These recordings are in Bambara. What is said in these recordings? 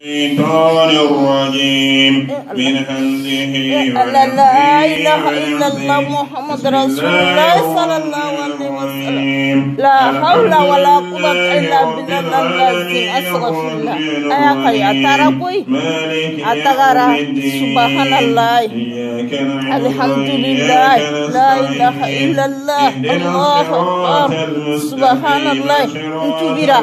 الشيطان الرجيم من همزه لا إله إلا الله محمد رسول الله صلى الله عليه وسلم لا حول ولا قوة إلا بالله العظيم أستغفر الله أياك يا ترى أتغرى سبحان الله الحمد لله لا إله إلا الله الله أكبر سبحان الله انتبرا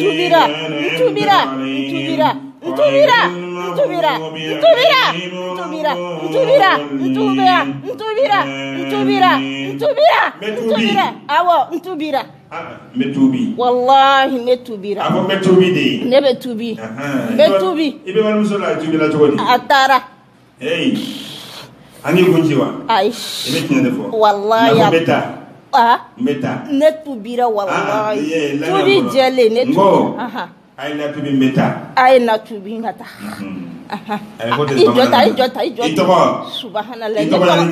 awo ntubira metubi wallahi metubira abo metubi de ne betubi metubi ibe wal musola tubila togoni atara hey angi kunjiwa aish ibe tinade fo wallahi ya beta meta netubira wallahi tubi jele netu aha ay na tubi meta ay na tubi ngata ijota subhanallah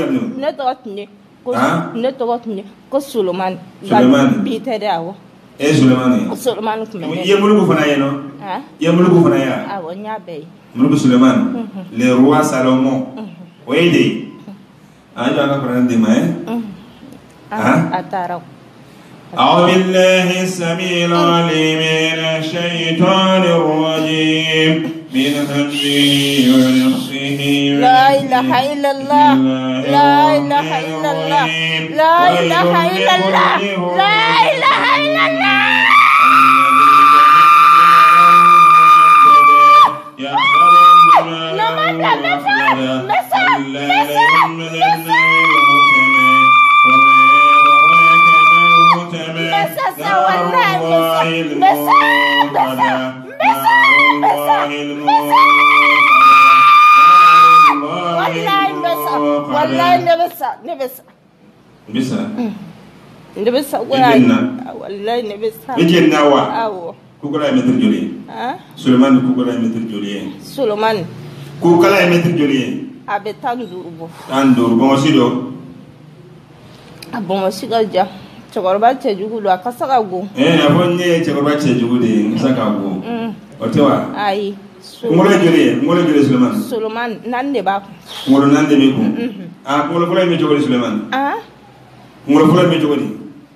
ne togotne ko Suleiman bi tadawo Suleiman kuma ye mulugu fana yeno ye mulugu fana ya awo nyabe mulugu Suleiman le roi Salomon oyede ajo aka prendre mai atara أعوذ بالله السميع العليم من الشيطان الرجيم من همزه ونفسه لا إله إلا الله لا إله إلا الله لا إله إلا الله لا إله إلا الله والله نبسا والله نبسا بيجينا وا كوكلا متر جولي سليمان كوكلا متر جولي سليمان كوكلا متر جولي ابي تاندوربو مosido abo mosiga ja chogorba chejugudu akasaka go abonye chogorba chejugudu nsaka go otewa ai ngole jole Suleiman nande ba ngolo nande be ko ngolo fula me jogori Suleiman ngolo fula me jogori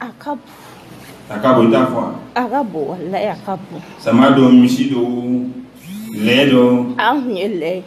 akabu itafa akabo wallahi akabu samado misido ledo anyele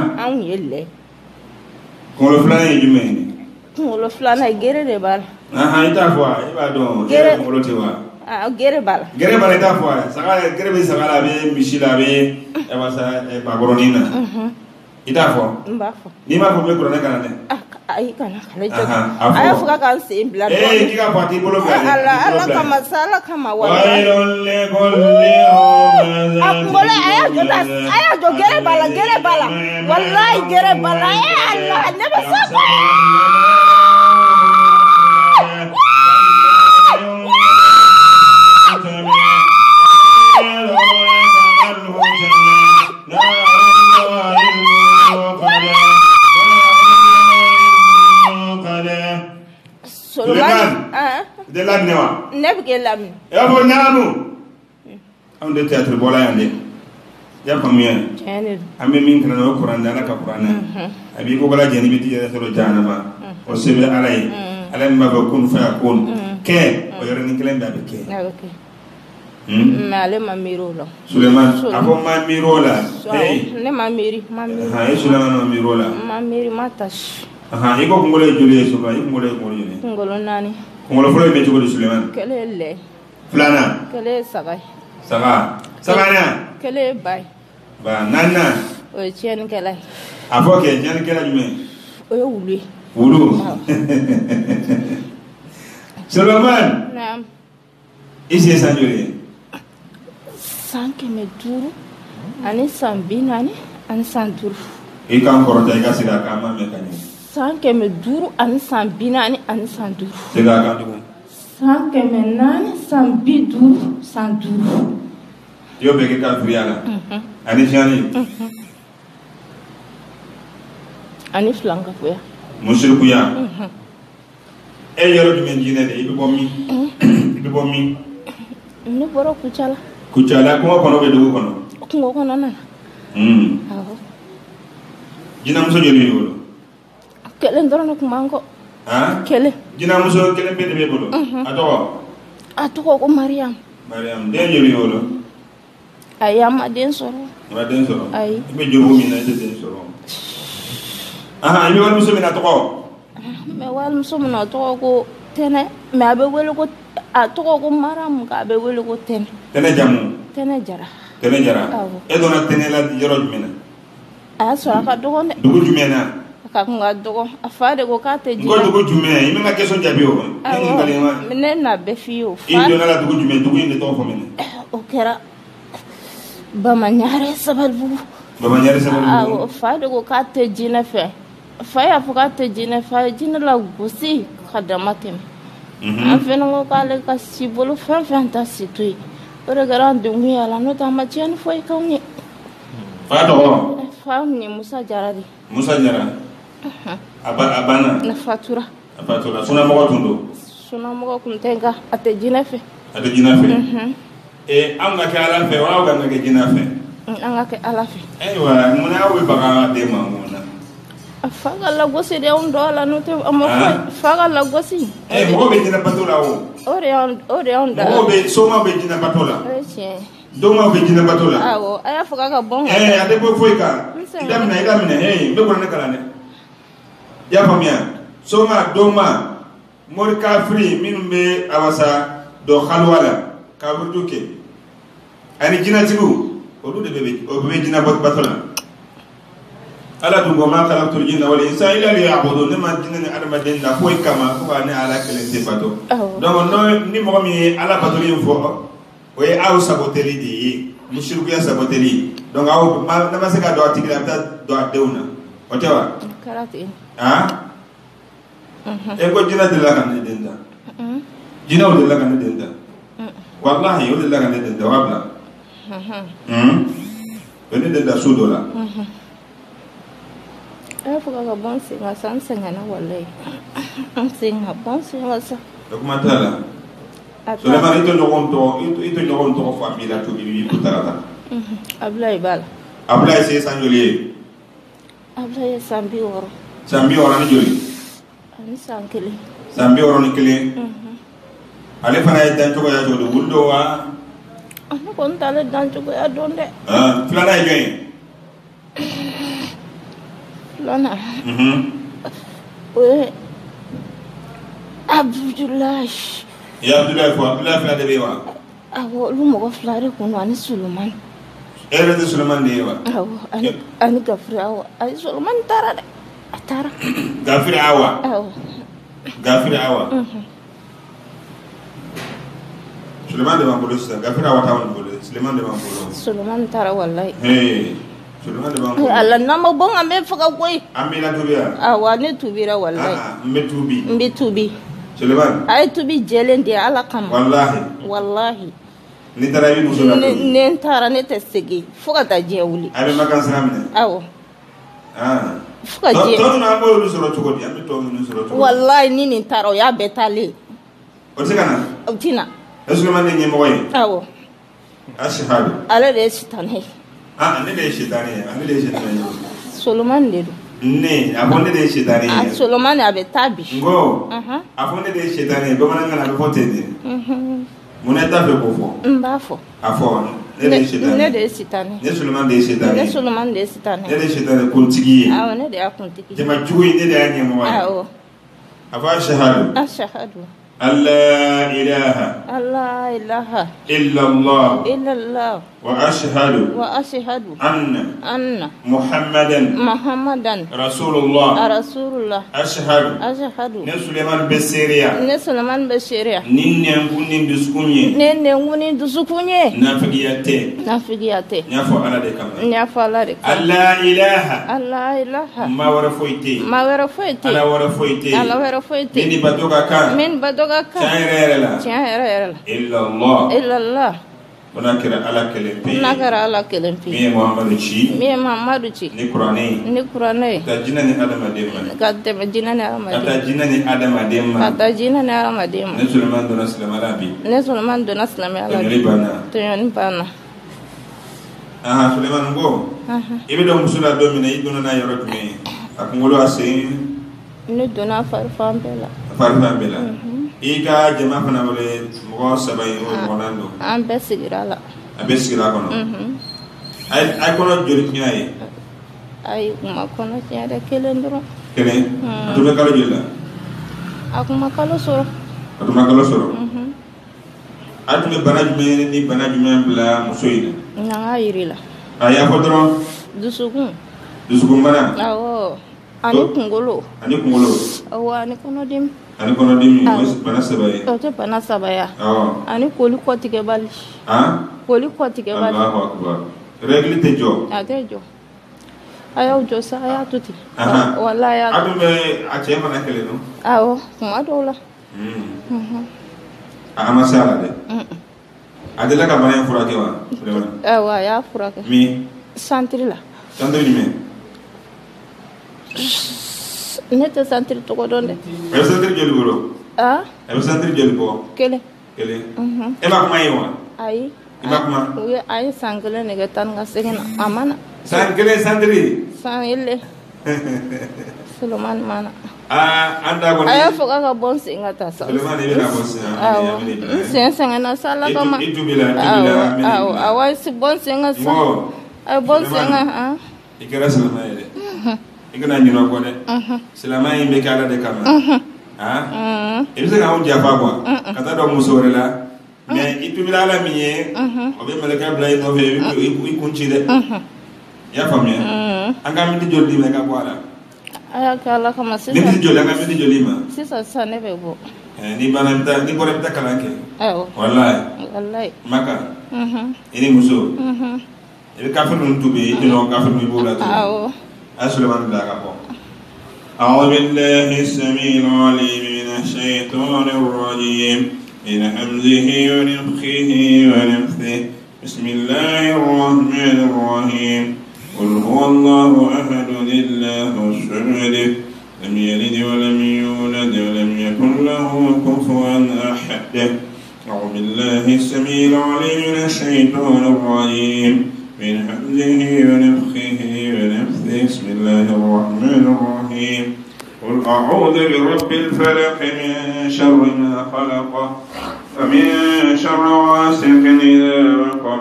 ngolo fula ne jumeni ngolo fula na gerere bal itafa ibado ngolo tewa gere bala itafa sagala be misila be ebasa bagoronina itafa mbafo ni ma ko me korona kana ne ai kana aya fuka kan se blado kika pati bolo ga ala kama sala kama wala le golli akbole aya jo gere bala wallahi gere bala ya Allah ne basa Suleiman de labnewa nebge labne ya bo nyaamu on de théâtre bola yande ya famuya ambe min kana no Qur'an da ka Qur'an abi ko gala jeni biti ya solo jana ba o sebe alay ma ba kun fa yakun ke o yore ni kelen da be ke male mamiro la Suleiman ako mamiro la ne mamiri Suleiman mamiro la mamiri matash iko ngole jole so ba ngole jole ngolo nani ngolo folo me jogori Suleiman kelele flana kele sagai sagana kele bay ba nana o chen kele afoke chen kele jume o wulu Suleiman naam isi sanjuri sanke me duru ani sambinani ani sanduru ikan korota ika sira kama mekani sanke me duru ani sambinani ani sanduru sira kan dugu sanke me nani sambiduru sanduru yo bege ka friala ani jani ani flanka kuya mushriku ya e yoro di men jine de ibi bommi ni boro kuchala ko kono be dugu kono ko kono nana jina muso jeli yolo kelen doro ko mango kelen jina muso kelen be de bolo atoko ko Mariam de jeli yolo ayama den soro ay be jobo mi na den soro mi wal muso mi na to me wal muso mi na to ko tene me abe wele ko atoko ko Mariam ka abe wele ko tene jamu tene jara e dona tene la yoro jumena so aka dogo ne dugu jumena ka nga dogo afade ko ka te jina dugu jumena imi na question jabi o ni ngalema ne na be fiyo fa dona la dugu jumena dugu ni to fo mena o kera bamanyare sababu afade ko ka te jina fe fa ya fo ka te jina fa jina la gosi khadamatem afena ko ka le ka sibolo fa ta situi ora garande ngi ala no ta ma chen foi ka ni fa ni Musa Jara abana na fatura suna mo ko tenga ate jina fe anga ke ala fe wa anga ke jina fe anga ke ala fe aywa muna we baga de mamuna faga la gosi de on do ala no te amo faga la gosi mo be jina patola o ore on da mo be soma be jina patola doma be jina patola awo aya faga ka bon ade bo foika idamina be ko na kala ne ya famia soma doma mor kafri min be awasa do khalwala ka burduke ani jina tigu odu de be jina patola ala dungo ma khalaqtul jinna wal insa illa liya'budun ma jinna ni adama den da foy kama ko ani ala kelen te bato donc no ni mo mi ala batoli fo o e aw saboteli di mushriku ya saboteli donc aw ma na ma se ka do atikila ta do adewna o tewa karate e ko jinna de la kan den da jinna o de la kan den da wallahi o de la kan den da wabla bene de da sudola fuka ka bon singa sansenga na wallahi singa bon singa sa dokumentala Sulaiman ito nyogon to famila to bibi kutarata Ablaye bala Ablaye se sanjoli Ablaye sambi oro ni joli ani sankele sambi oro ni kele ale fana e dan jogo ya jodo wundo wa ana kon tale dan jogo ya donde flana e joyi lana we Abdullahi ya Abdullahi fla de bewa awo lu mo ko flare ko no ani Suleiman de Suleiman de wa awo ani gafri awo ai Suleiman tara gafri awa Suleiman de ma bolo sa gafri awa tawon bolo Suleiman de ma bolo Suleiman tara wallahi Suleiman de ma bolo Allah na mo bon ambe faka koy ambe la tubiya awa ne tubira wallahi mbe tubi Suleiman ay tubi jelende ala kam wallahi ni tara bi muso ne tara ne tesegi fuka ta jewuli abe makan saramine awo fuka je to na mo lu soro chukodi ambe to mu soro chukodi wallahi ni tara ya betale o tikana tina Suleiman ne nyemo yi awo ashhadu ala de shitane ne de shitane Suleiman de ne abonde de shitane Suleiman abe tabi ngo abonde de shitane bamana ngana be fotede muneta fe kofo mbafo afo ne de shitane ne Suleiman de shitane ne de shitane kuntigi awo ne de akuntigi jama juyi ne de anyemo wa awo afa shahadu Allah ilaha illallah wa ashhadu anna Muhammadan Rasulullah ashhadu ne Suleiman Besiria ninne ngunin dusukunye nafigiyate nyafo ala de kama Allah ilaha ma wara foite ala wara foite ni badoga kan Tiara illa Allah nakara ala kelempi mi Muhammadu ci ni Qur'ani ta jinani adama demma ne Suleiman dona Suleiman alabi to yani bana Suleiman ngo ibe do musula do mina iduna na yoro tume akungolo ase ni dona farfambela iga jama fana wale mo sabay o monando am besigira kono ay kono jori nyaaye ay ma kono tiare kelendro to be kala jilla akuma kala soro atume banajume ni banajume bla musoyina nga yirila aya fodron dusugun bana awo ani kungolo awo ani kono dim bana sabay to bana sabaya awo ani koli kotige bali Allahu akbar regli tejo ayaw jo sa aya tuti wala ya atume a chema na kele no awo kuma dola ama sala de adela ka bana fura ke wa awa ya fura ke mi santri me nete santri to ko donde e santri jeli bolo e santri jeli ko kele e ba kuma yiwa ai ba kuma we ai sangale ne ga tan ga segena amana sangale santri sanille Suleiman mana anda ko aya foka ka bonse ngata sa Suleiman ibe na bonse sen na sala kama itu bila awai si bonse ngasa ay bonse nga ikara Suleiman ide ikana nyino ko de Suleiman ibe kala de kama ibe se ga on jafa kwa kata do musore la mais itu bila la miye obe malaka blay no ve ikunchi de ya famia anga mi di joldi me ka kwala aya kala kama sisa mi di joldi ma sisa sa ne bebo ni bana ni bore mta kalanke wallahi maka ini muso ini kafir nun tubi itu no kafir mi bola tu Suleiman da ka ko أعوذ بالله السميع العليم من الشيطان الرجيم من همزه ونفخه ونفثه بسم الله الرحمن الرحيم قل هو الله أحد الله الصمد لم يلد ولم يولد ولم يكن له كفوا أحد أعوذ بالله السميع العليم من الشيطان الرجيم من همزه ونفخه ونفثه بسم الله الرحمن الرحيم قل أعوذ برب الفلق من شر ما خلق ومن شر غاسق إذا وقب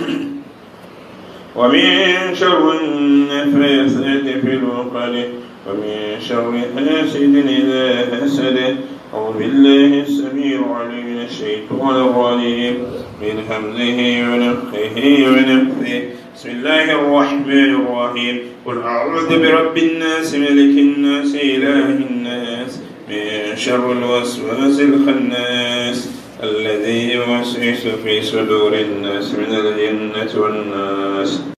ومن شر النفاثات في العقد ومن شر حاسد إذا حسد أعوذ بالله السميع العليم من الشيطان الرجيم من همزه ونفخه ونفثه بسم الله الرحمن الرحيم قل أعوذ برب الناس ملك الناس إله الناس من شر الوسواس الخناس الذي يوسوس في صدور الناس من الجنة والناس